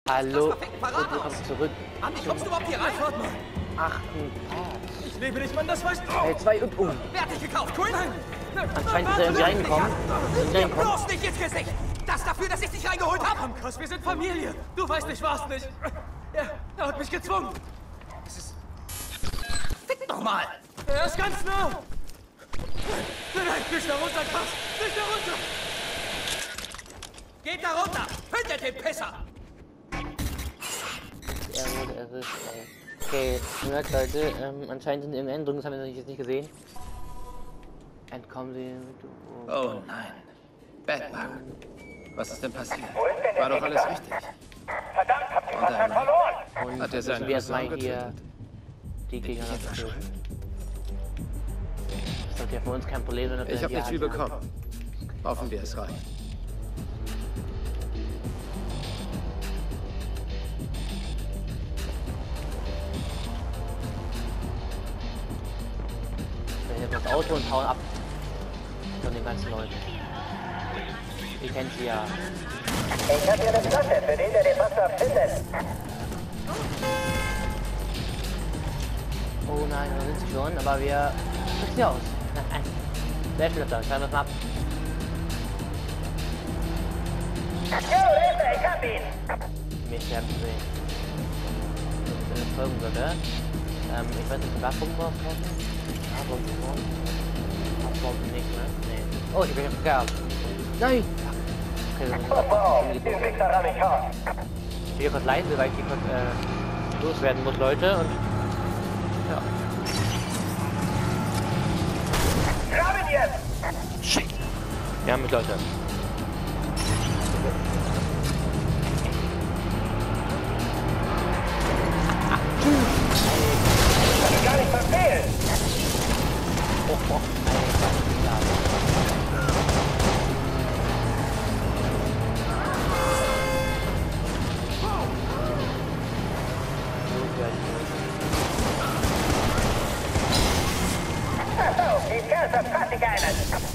Hallo, und du kommst zurück. Andi, kommst du überhaupt hier rein? Warte mal. 8. Part. Ich lebe nicht, Mann, das weißt du. Teil 2 und Wer hat dich gekauft? Cool? Nein. Anscheinend ist er irgendwie reingekommen. Bloß nicht ins Gesicht. Das dafür, dass ich dich reingeholt habe. Komm, Chris, wir sind Familie. Du weißt nicht, was nicht. Er hat mich gezwungen. Es ist... Fick doch mal. Er ist ganz nah. Nein, nicht da runter, Chris. Nicht da runter. Geht da runter. Hinter dem Pisser. Er wurde erwischt, ey. Okay, merkt Leute, anscheinend sind irgendeine Änderungen, das haben wir jetzt nicht gesehen. Entkommen Sie mit... Oh nein. Batman. Was ist denn passiert? War doch alles richtig. Verdammt, habt ihr Kontakt verloren? Und Hat er seine müssen wir jetzt mal Person hier getötet? die Gegner noch töten. Das sollte ja für uns kein Problem sein. Ich habe nicht viel bekommen. Hoffen wir, es reicht. Wir nehmen das Auto und hauen ab von den ganzen Leuten. Ihr kennt sie ja. Ich hab hier eine Flasche für den, der den Wasser findet. Oh nein, da sind sie schon, aber wir müssen sie aus. Sehr schön, dann schreiben wir es mal ab. Jo, Hilfe, ich hab ihn. Mich werden sehen. Wenn es folgen würde. Ich weiß nicht, ob wir da Bomben brauchen. Ah, Bomben. Bomben nicht, ne? Nee. Oh, ich bin jetzt gehabt. Nein! Okay, Wow, den Wichser ramm ich raus. ich bin hier kurz leise, weil ich hier kurz loswerden muss, Leute. Und ja. Grab ihn jetzt! Shit! Ja, mit Leute. Ich kann ihn gar nicht verfehlen. Achso, die Kerl verpasst sich einen.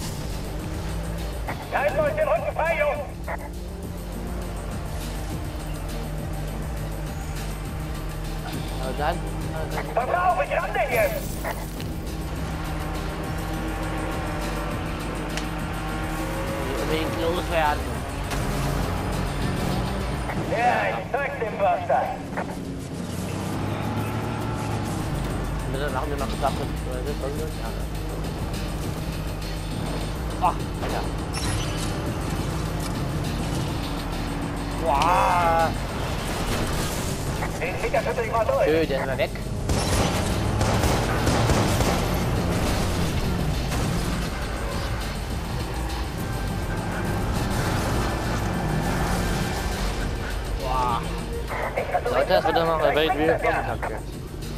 Halten euch den Rücken frei, Jungs. Dann. Pass auf, ich ramm den jetzt. Unbedingt loswerden. Ja, ich zeig's dem Buster. Und dann machen wir noch Sachen. Ja, ne? Oh, Alter. Boah. Den Kicker schüttel ich mal durch. Schön, der ist mal weg. Boah. Leute, das wird dann noch eine Welt wieder Vormittag jetzt.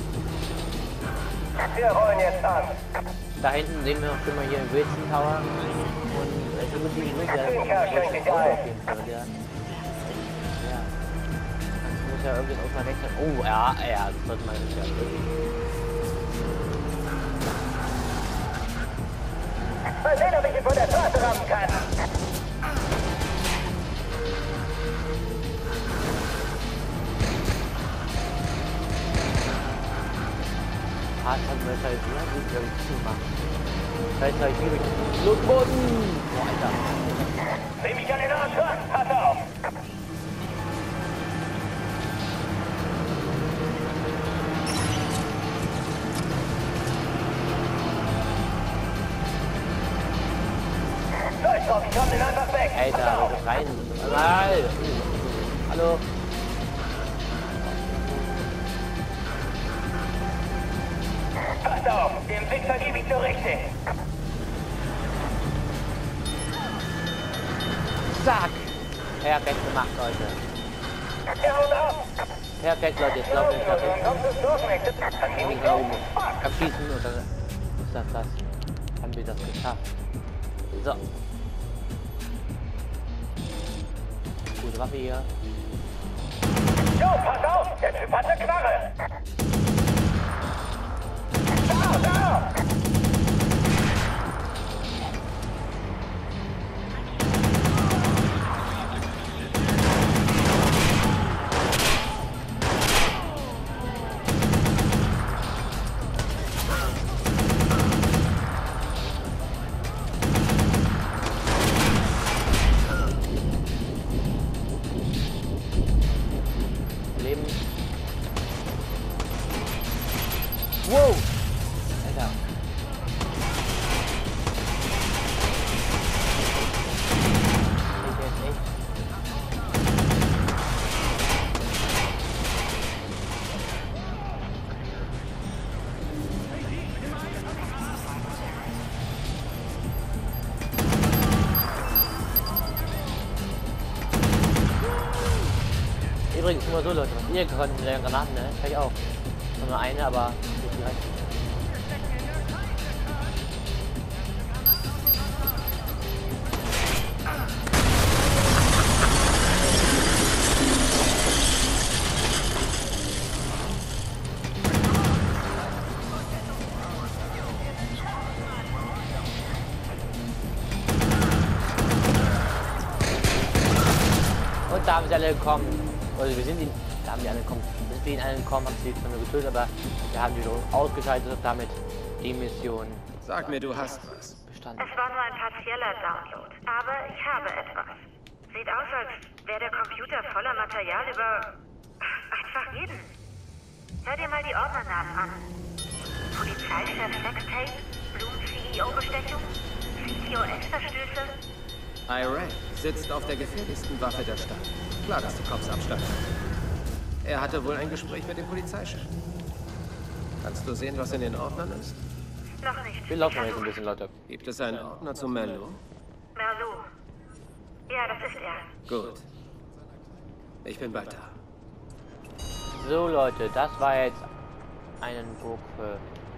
Wir rollen jetzt an. Da hinten sehen wir auch schon mal hier den Wilson Tower. Und ich würde die Winter auf jeden Fall. Ja. Das muss ja irgendwie auch mal weg sein. Oh, ja, das sollte man nicht ja irgendwie. Mal sehen, ob ich ihn von der Straße rammen kann. Hardtime-Messer ist immer gut, glaube ich, zu machen. Vielleicht habe ich hier mit Blutboden. Boah, Alter. Dreh mich an den Arsch ran. Pass auf. So, ich glaub, ich hab den einfach weg. Pass Alter, auf. rein. Nein. Hallo. Pass auf, dem Wichser gebe ich so richtig. Zack. Perfekt gemacht, Leute. Er haut ab. Perfekt, Leute. Jetzt laufen wir Dann nach kommst du durch, Mächte. Dann geh nicht da auf. oben abschießen und dann ist das. Haben wir das geschafft. So. Gute Waffe hier. Jo, pass auf, der Typ hat eine Knarre. Da! Wow! Alter. Der ist echt. Übrigens immer so, Leute, was ihr könnt mit den Granaten, ne? Kann ich auch. Nur eine, aber nicht die reicht. Und da haben sie alle gekommen. Also wir sind ihn, da haben die alle gekommen. Sind wir ihn alle gekommen, haben sie von mir getötet, aber wir haben die so ausgeschaltet und damit die Mission. Sag mir, du hast was. Bestanden. Es war nur ein partieller Download, aber ich habe etwas. Sieht aus, als wäre der Computer voller Material über einfach jeden. Hör dir mal die Ordnernamen an. Polizeichef Sextape, Bloom-CEO-Bestechung, CTOS-Verstöße. Iraq sitzt auf der gefährlichsten Waffe der Stadt. Klar, dass die Cops absteigen. Er hatte wohl ein Gespräch mit dem Polizeichef. Kannst du sehen, was in den Ordnern ist? Noch nicht. Wir laufen jetzt ein bisschen, Leute. Gibt es einen Ordner zu Merlot? Merlot. Ja, das ist er. Gut. Ich bin bald da. So, Leute, das war jetzt einen Burg für.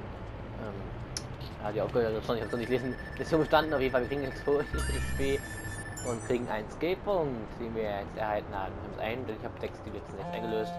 Ja, die Aufgabe, ich habe es noch nicht lesen. Ist so bestanden, auf jeden Fall. Wir kriegen jetzt 2 XP und kriegen einen Escape-Punkt, den wir jetzt erhalten haben. Wir haben es ein, denn ich habe 6 die letzten 6 eingelöst.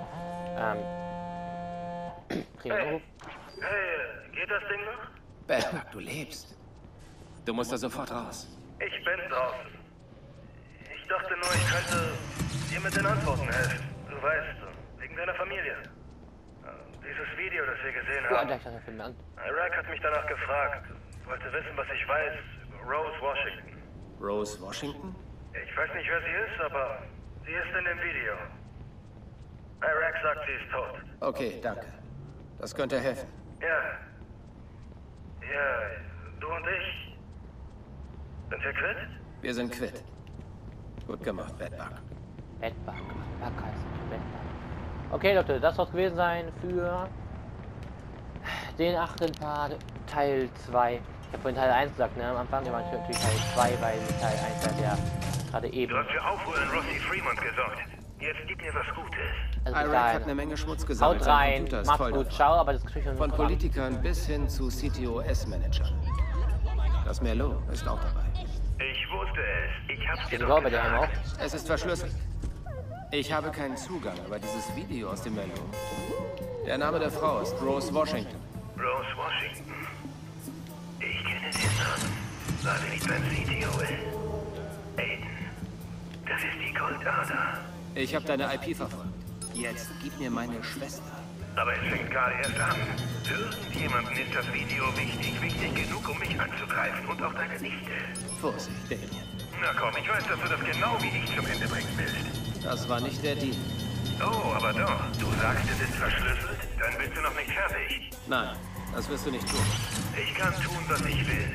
Kriegen wir Anruf. Hey, geht das Ding noch? Batman, du lebst. Du musst da sofort raus. Ich bin draußen. Ich dachte nur, ich könnte dir mit den Antworten helfen. Du weißt, wegen deiner Familie. Dieses Video, das wir gesehen Oh, haben. da ist der Film an. Iraq hat mich danach gefragt. Wollte wissen, was ich weiß über Rose Washington. Rose Washington? Ich weiß nicht, wer sie ist, aber sie ist in dem Video. Iraq sagt, sie ist tot. Okay, danke. Das könnte helfen. Ja. Ja, du und ich. Sind wir quitt? Wir sind quitt. Gut gemacht, Bedbug. Bedbug. Bug heißt Bedbug. Okay, Leute, das soll es gewesen sein für den 8. Part Teil 2. Ich habe vorhin Teil 1 gesagt, ne? Am Anfang war natürlich Teil 2, weil Teil 1 war der gerade eben. Du hast für Aufruhr in Rossi Fremont gesorgt. Jetzt gib mir was Gutes. Also bis Iraq dahin. hat eine Menge Schmutz gesammelt. Haut Sein rein, Computer ist macht's voll gut, davon. ciao, aber das Gespräch Von Politikern bis hin zu CTOS-Managern. Das Merlot ist auch dabei. Ich wusste es. Ich hab's dir Ich doch bei der Helm auch. gesagt. Es ist verschlüsselt. Ich habe keinen Zugang, aber dieses Video aus dem Merlot. Der Name der Frau ist Rose Washington. Rose Washington. Ich kenne den Namen. War sie nicht beim CTOS? Aiden. Das ist die Goldader. Ich habe deine IP verfolgt. Jetzt gib mir meine Schwester. Aber es fängt gerade erst an. Für irgendjemanden ist das Video wichtig genug, um mich anzugreifen. Und auch deine Nichte. Vorsicht, Damien. Na komm, ich weiß, dass du das genau wie ich zum Ende bringen willst. Das war nicht der Deal. Oh, aber doch. Du sagst, es ist verschlüsselt. Dann bist du noch nicht fertig. Nein, das wirst du nicht tun. Ich kann tun, was ich will.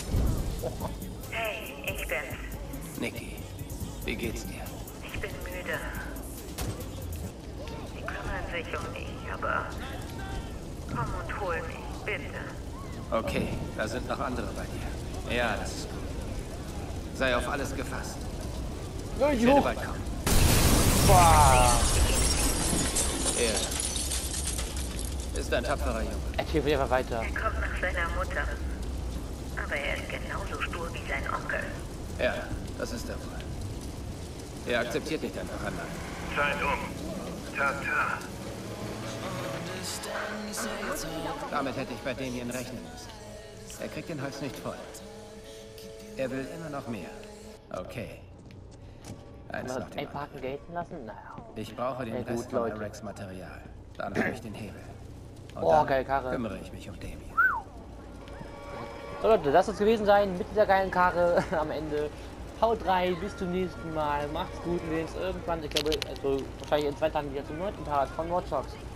Hey, ich bin's. Nikki, wie geht's dir? Ich bin müde. Sie kümmern sich um mich, aber komm und hol mich, bitte. Okay, da sind noch andere bei dir. Ja, das ist gut. Sei auf alles gefasst. Ich werde bald kommen. Er ist ein tapferer Junge. Erzähl mir einfach weiter. Er kommt nach seiner Mutter. Aber er ist genauso stur wie sein Onkel. Ja, das ist der Fall. Er akzeptiert nicht einfach Anlagen. Zeit um. Tata. Damit hätte ich bei Damien rechnen müssen. Er kriegt den Hals nicht voll. Er will immer noch mehr. Okay. Eins nach dem Ein anderen. Parken gelten lassen? Naja. Ich brauche den Sehr gut, Rest von Leute. Iraqs Material. Dann habe ich den Hebel. Und Oh, dann geile Karre. kümmere ich mich um Damien. So Leute, das soll es gewesen sein mit dieser geilen Karre am Ende. Haut rein, bis zum nächsten Mal. Macht's gut, wir sehen uns irgendwann. Ich glaube, also wahrscheinlich in 2 Tagen wieder zum 9. Part von Watch Dogs.